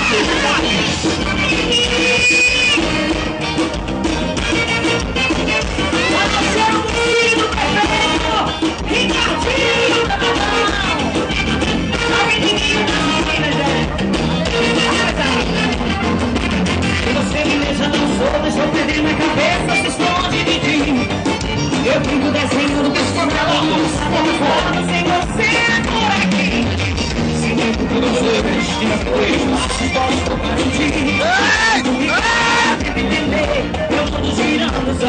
Você me beija, não sou, deixa eu perder minha cabeça, se esconde de ti. Eu fico desenhando que estou na luz, fora sem você por aqui. Se nem tudo você vestir na coisa, se posso garantir. Não deve entender, eu tô girando os